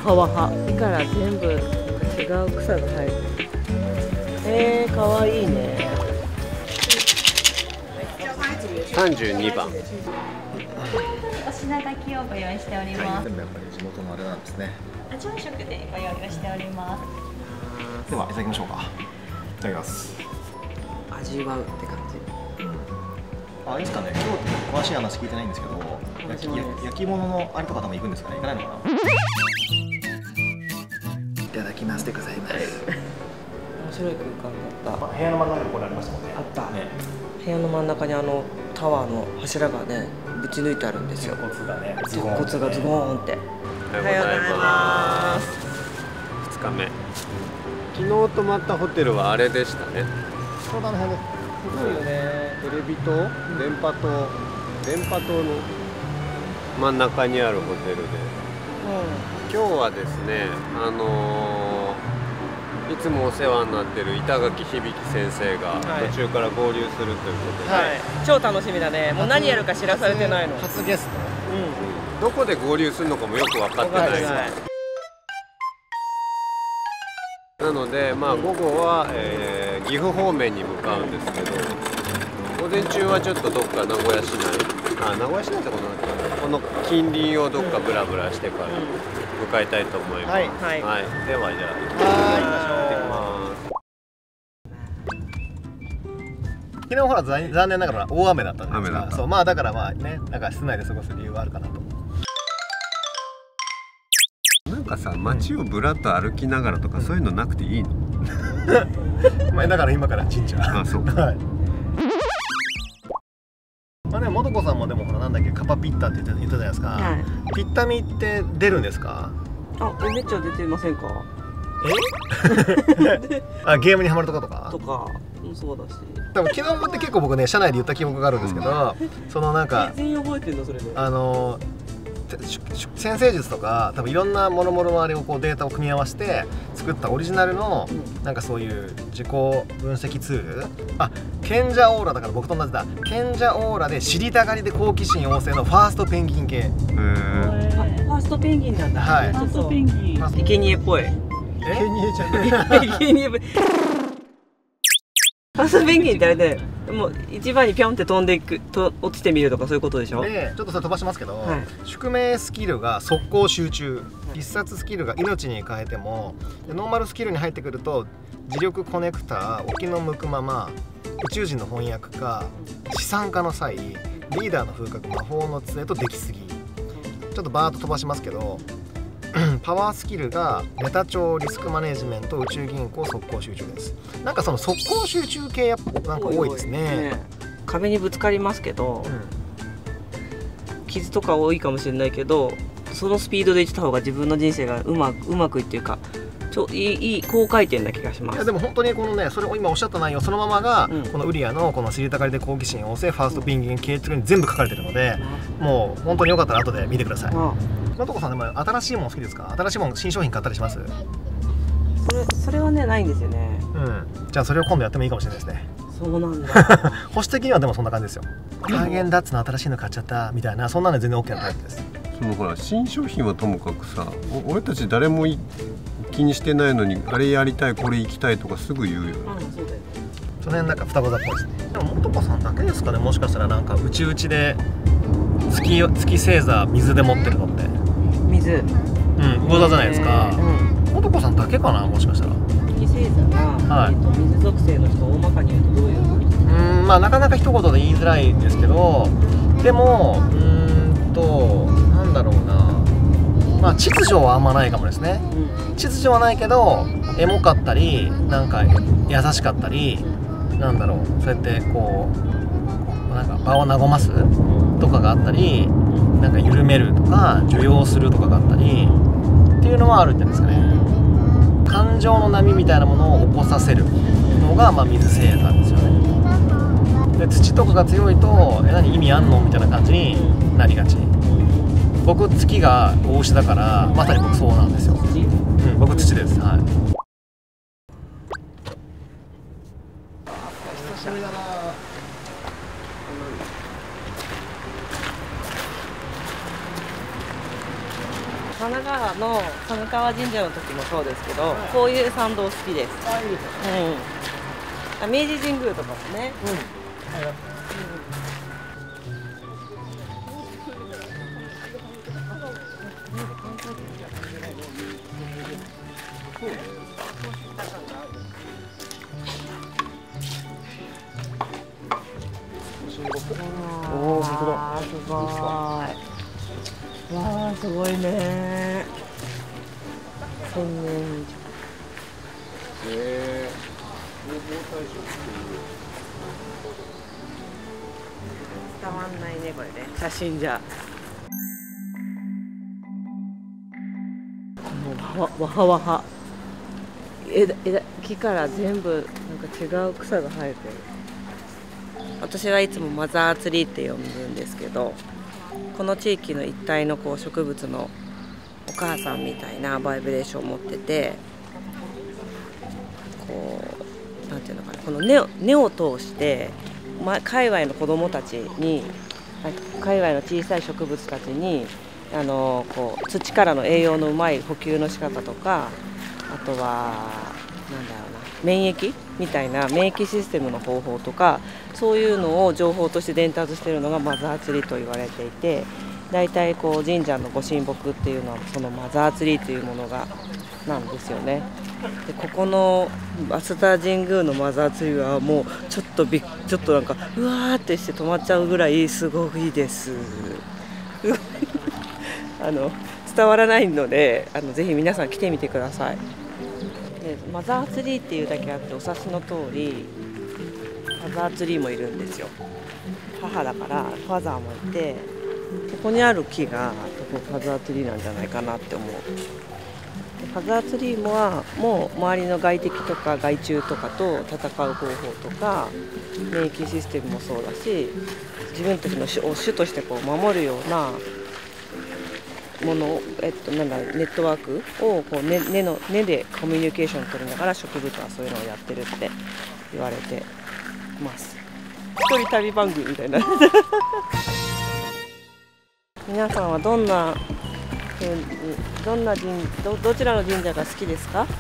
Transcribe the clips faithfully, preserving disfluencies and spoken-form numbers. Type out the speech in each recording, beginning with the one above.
川派から全部違う草が生えてる。えー、かわいいね。 さんじゅうにばん。 お品書きをご用意しております。 全部やっぱり地元のあれなんですね。 朝食でご用意をしております。 ではいただきましょうか。いただきます。 味わうって感じ。 あ、いいですかね。今日って詳しい話聞いてないんですけど、焼き焼き物のあれとか多分行くんですかね。行かないのかな。いただきますでございます。 面白い空間だった。 部屋の真ん中にこれありましたもんね。 あった。 ね。 部屋の真ん中にあのタワーの柱がねぶち抜いてあるんですよ。 鉄骨がね。 鉄骨がズボーンって。 おはようございます。ふつかめ。昨日泊まったホテルはあれでしたね。 ちょうどあの辺で。 すごいよね。テレビ塔、電波塔、電波塔の真ん中にあるホテルで、うん、今日はですね、あのー、いつもお世話になってる板垣響先生が途中から合流するということで、はい、 超楽しみだね。もう何やるか知らされてないの。 初ゲスト。 うん、どこで合流するのかもよく分かってないです。なので、まあ、午後は、えー、岐阜方面に向かうんですけど、午前中はちょっとどっか名古屋市内、あ、名古屋市内ってことなんですかね、この近隣をどっかブラブラしてから向かいたいと思います。はい、はいはい、ではじゃあ行きます。昨日ほら残念ながら大雨だったんですが、そう、まあだからまあね、なんか室内で過ごす理由はあるかなと。 なんかさ、街をぶらっと歩きながらとかそういうのなくていいの？ まあだから今から神社。 あ、そうか。はい。 まあね、もとこさんもでもほらなんだっけ、カパピッタって言って言ったじゃないですか。はい、ピッタミって出るんですか？ あ、え、めっちゃ出てませんか？ え？あ、ゲームにハマるとことか？ とか、もそうだし。 多分昨日もって結構僕ね、社内で言った記憶があるんですけど、そのなんか全員覚えてるのそれで。あの先生術とか多分いろんなもろもろのあれをこうデータを組み合わせて作ったオリジナルのなんかそういう自己分析ツール、あ、賢者オーラだから僕と同じだ。賢者オーラで知りたがりで好奇心旺盛のファーストペンギン系。へー、ファーストペンギンなんだ。 はい。 ファーストペンギン。生贄っぽい。 生贄じゃない。 生贄っぽい。ファーストペンギンってあれで、もう一番にピョンって飛んでいくと落ちてみるとかそういうことでしょ。 でちょっとそれ飛ばしますけど、はい、宿命スキルが速攻集中、必殺スキルが命に変えても、ノーマルスキルに入ってくると磁力コネクター、沖の向くまま、宇宙人の翻訳家、資産家の際、リーダーの風格、魔法の杖と出来すぎ。ちょっとバーッと飛ばしますけど、パワースキルがネタ帳、リスクマネジメント、宇宙銀行、速攻集中です。なんかその速攻集中系やっぱなんか多いですね。ね、 壁にぶつかりますけど、うん、傷とか多いかもしれないけど、そのスピードでいった方が自分の人生がうまくうまくいっていうか、ちょいいいい高回転な気がします。 いやでも本当にこのね、それを今おっしゃった内容そのままが、うん、このウリアのこの知りたがりで好奇心旺盛ファーストペンギン系っていうのに全部書かれてるので、うん、もう本当によかったら後で見てください。のとこさんでも新しいもの好きですか？新しいもの、新商品買ったりします？ それそれはね、ないんですよね。 うん。じゃあそれを今度やってもいいかもしれないですね。 そうなんだ。 保守的にはでもそんな感じですよ。ハーゲンダッツの新しいの買っちゃったみたいな、そんなの全然 オーケー なタイプです。 そのほら新商品はともかくさ、俺たち誰も気にしてないのにあれやりたいこれ行きたいとかすぐ言うよね。 ああ、そうだよ。 その辺なんか双子座っぽいですね。でももとこさんだけですかね、もしかしたらなんかうちうちで月月星座水で持ってるのって。 水。 うん、魚座じゃないですか。もとこさんだけかな、もしかしたら。 月星座が、はい、えっと水属性の人、大まかに言うとどういうの？うん、 まあなかなか一言で言いづらいんですけど、でもうーんとなんだろうな。まあ秩序はあんまないかもですね。うん、秩序はないけどエモかったり、なんか優しかったり、なんだろう、そうやってこうなんか場を和ますとかがあったり、なんか緩めるとか受容するとかがあったりっていうのはあるんじゃないですかね。感情の波みたいなものを起こさせるのがまあ水星なんですよね。で土とかが強いとえ何意味あんのみたいな感じになりがち。僕月が大牛だからまさに僕そうなんですよ。うん、僕土です。はい。久しぶりだな。 神奈川の神川神社の時もそうですけど、こういう参道好きです。 あ、いいですね。 うん。明治神宮とかもね。 うん。うんおお、本当だ。 すごい。わあ、すごいね。千年以上。 えー伝わんないね、これね。写真じゃ。もうわわはわは。枝枝木から全部なんか違う草が生えてる。私はいつもマザーツリーって呼ぶんですけど、この地域の一帯のこう植物のお母さんみたいなバイブレーションを持ってて、こうなんていうのかな、この根を根を通して、ま、海外の子どもたちに、海外の小さい植物たちにあのこう土からの栄養のうまい補給の仕方とか、あとはなんだろうな、免疫みたいな免疫システムの方法とか、そういうのを情報として伝達しているのがマザーツリーと言われていて、大体こう神社のご神木っていうのはそのマザーツリーというものがなんですよね。でここの飛鳥神宮のマザーツリーはもうちょっとびちょっとなんかうわーってして止まっちゃうぐらいすごいですあの伝わらないので、あのぜひ皆さん来てみてください。でマザーツリーっていうだけあって、お察しの通りファザーツリーもいるんですよ。母だからファザーもいて、ここにある木がファザーツリーなんじゃないかなって思う。ファザーツリーもはもう周りの外敵とか害虫とかと戦う方法とか免疫システムもそうだし、自分たちの種を種としてこう守るようなものを、えっと、なんだネットワークをこう、ね、根の根でコミュニケーションを取りながら植物はそういうのをやってるって言われてます。一人旅番組みたいな皆さんはどんなどんな神 ど, どちらの神社が好きですか？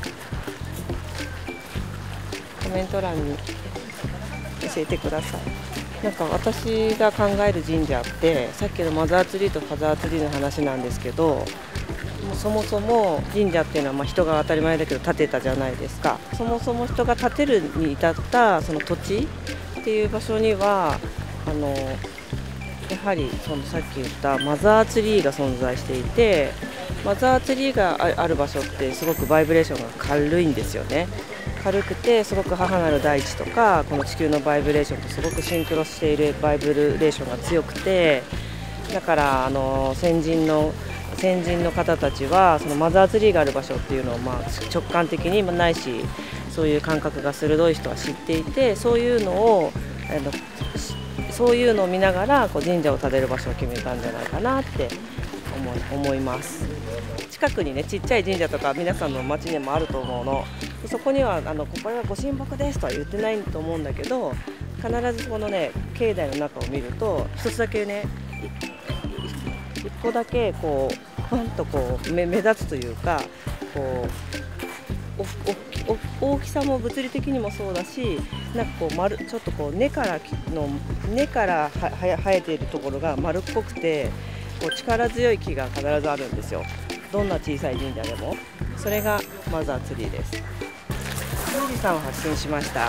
コメント欄に教えてください。なんか私が考える神社って、さっきのマザーツリーとファザーツリーの話なんですけど、もうそもそも神社っていうのはまあ人が当たり前だけど建てたじゃないですか。そもそも人が建てるに至ったその土地っていう場所にはあのやはりそのさっき言ったマザーツリーが存在していて、マザーツリーがある場所ってすごくバイブレーションが軽いんですよね。軽くてすごく母なる大地とかこの地球のバイブレーションとすごくシンクロしているバイブレーションが強くて、だからあの先人の先人の方たちはそのマザーツリーがある場所っていうのをまあ直感的にないし、そういう感覚が鋭い人は知っていて、そういうのをあのそういうのを見ながらこう神社を建てる場所を決めたんじゃないかなって思い、思います。近くにねちっちゃい神社とか皆さんの町にもあると思うの。そこにはあのこれはご神木ですとは言ってないと思うんだけど、必ずこのね境内の中を見ると一つだけね一個だけこうふんとこう 目, 目立つというか、こうおお大きさも物理的にもそうだし、なんかこう丸ちょっとこう根からの根からはは生えているところが丸っこくて、こう力強い木が必ずあるんですよ。どんな小さい神社でも。それがマザーツリーです。富士山を発見しました。あ、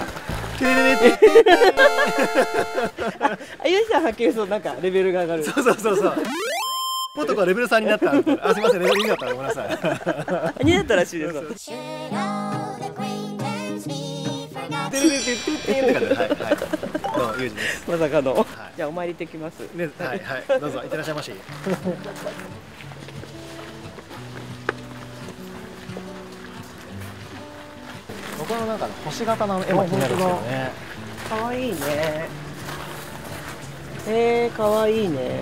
ゆうじさん発見するとなんかレベルが上がる。 そうそうそうそう。もっとこうレベルさんになった。あ、すみません、レベルにだったらごめんなさい。 になったらしいです。 てるてるてるてるって感じで、はいはい。どうもゆうじです。 まさかの。 はい、 じゃあお参り行ってきます。 ね、はいはい。どうぞいってらっしゃいまし。僕のなんか星型の絵も気になるんですけどね。 可愛いね。えー、可愛いね。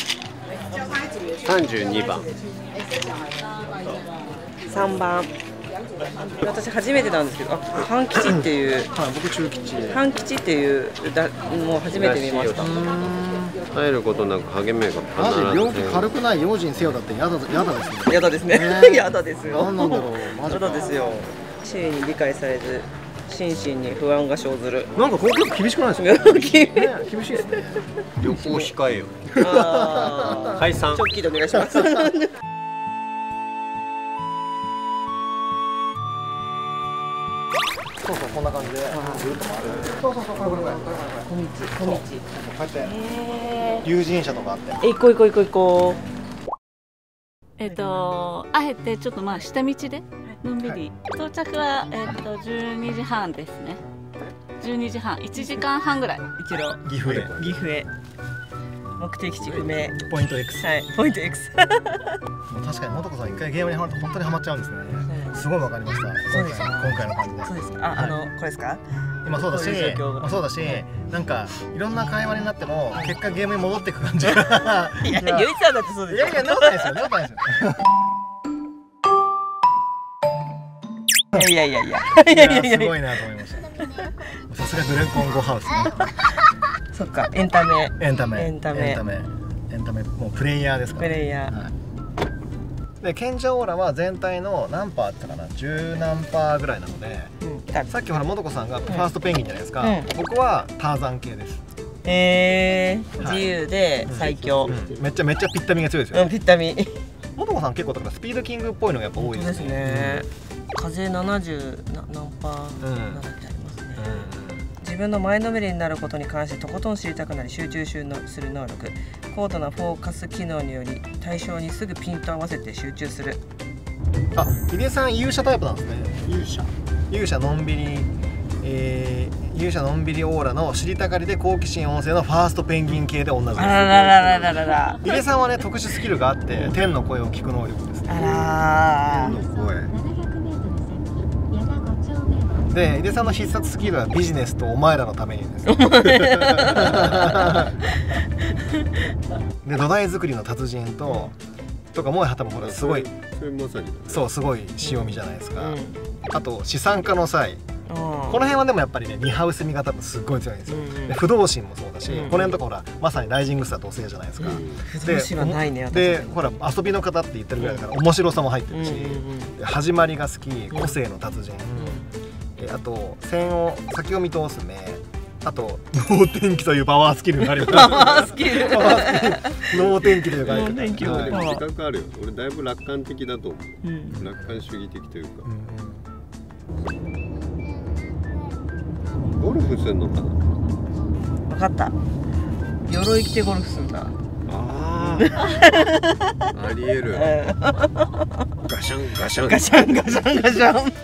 さんじゅうにばん。 さんばん。 私初めてなんですけど、あ、半吉っていう、 はい、僕中吉。 半吉っていうだもう初めて見ました。 入ることなく励めがマジ病気る。 軽くない用心せよだってやだやだですね。 やだですね。 ねやだですよ。 何なんだろう。マジやかだですよ。周囲に理解されず、心身に不安が生ずる。 なんかこれ結構厳しくないですか。ね、厳しいですね。 旅行控えよ。 あー解散。 直帰でお願いします。 そうそうこんな感じでぐるっと回る。そうそうそうこれこれこれこれこれ。 小道、小道。 こうやってへ有人車とかあって。 え、行こう行こう行こう行こえっと、あえてちょっとまあ下道でのんびり、到着はえっとじゅうにじはんですね。じゅうにじはん、いちじかんはんぐらい。 う。一キロ岐阜へ岐阜へ。目的地不明。 ポイント X。 はい、ポイント X。 もう確かに素子さん一回ゲームにハマると本当にハマっちゃうんですね。すごいわかりました。今回の今回の感じで。 そうですか。あ、あの、これですか。 今そうだしこういう状況、 まあそうだし、なんかいろんな会話になっても結果ゲームに戻っていく感じが。 いや、ゆいさんだってそうですよ。 いやいや、なことないですよ、なことないですよ。 いやいやいやいや。 いやすごいなと思いました。さすがグレンコンゴハウスね。 そっか、エンタメ。 エンタメ、 エンタメエンタメ、エンタメ、もうプレイヤーですから。 プレイヤー。 はいで賢者オーラは全体の何パーって言ったかな、十何パーぐらいなので、 うん、 さっきほら素子さんがファーストペンギンじゃないですか、 うん僕はターザン系です。 えー、 はい自由で最強。 うんめっちゃめっちゃピッタミが強いですよ、 うん、ぴったみ。 素子さん結構だからスピードキングっぽいのがやっぱ多いですね。 ね。風ななじゅうな何パーうんなだってありますね。 うん自分の前のめりになることに関してとことん知りたくなり集中する能力、高度なフォーカス機能により対象にすぐピント合わせて集中する。 あ、入江さん勇者タイプなんですね。 勇者。 勇者のんびり、えー、勇者のんびりオーラの知りたがりで好奇心旺盛のファーストペンギン系で同じです。 あららららららら。 入江さんはね特殊スキルがあって天の声を聞く能力ですね。 あらの声。 で入江さんの必殺スキルはビジネスとお前らのためにです。で土台作りの達人ととかも多分これすごいそれまさに。 そうすごい潮見じゃないですか。 うん。 あと資産家の際ここの辺はでもやっぱりねニハウス味が多分すっごい強いんですよ。 うんで不動心もそうだし、 うんこの辺とかほらまさにライジングスターとおせいじゃないですか。 不動心はないね。 でほら遊びの方って言ってるぐらいだから面白さも入ってうんうんるし、 うん。 始まりが好き、個性の達人、えあと線を先を見通す目、あと脳天気というパワースキルがあります。 パワースキル。 パワースキル脳天気というか、 脳天気でもはい自覚あるよ。俺だいぶ楽観的だと思う。 うん。 楽観主義的というか。 うんうんゴルフするのかな。 分かった。鎧着てゴルフするんだ。 ああ。ありえる。ガシャンガシャン。 ガシャンガシャンガシャン。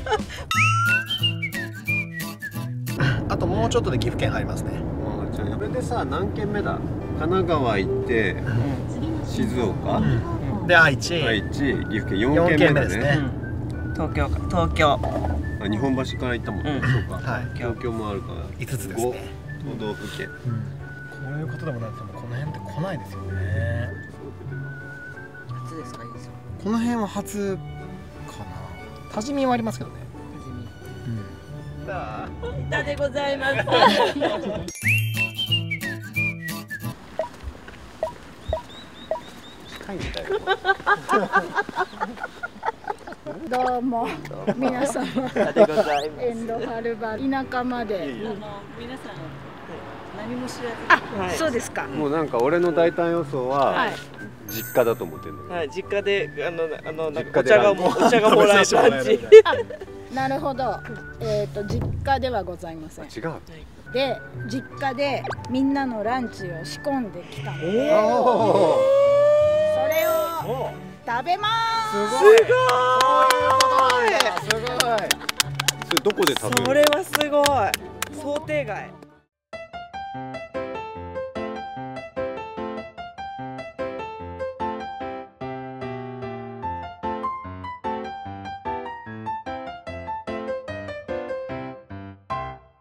あともうちょっとで岐阜県入りますね。 あじゃあこれでさ何軒目だ。神奈川行って静岡、 で愛知、 愛知、岐阜県よんよん軒目だね。 軒目ですね。 東京か東京。 あ日本橋から行ったもんね。 うんそうか。 はい東京もあるから。 いつつですね。 ご都道府県。 こういうことでもなくてもこの辺って来ないですよね。 初ですかいいですよ。 この辺は初かな。多治見はありますけどね。 板でございます。 近いみたいどうも皆様板でございます。 遠路はるばる田舎まで。 あの皆さん何も知らずにあ、 はいそうですか。 もうなんか俺の大胆予想は、 はい。 実家だと思ってるんだけど、 はい、実家であのあのなん実かお家でランチ茶がもお茶がもらえる感じ。 なるほど。えっ、と実家ではございません。 違う。 で実家でみんなのランチを仕込んできたので、それを食べます。 すごい。そういうことなんだ。すごい。 それどこで食べるの？ それはすごい。想定外。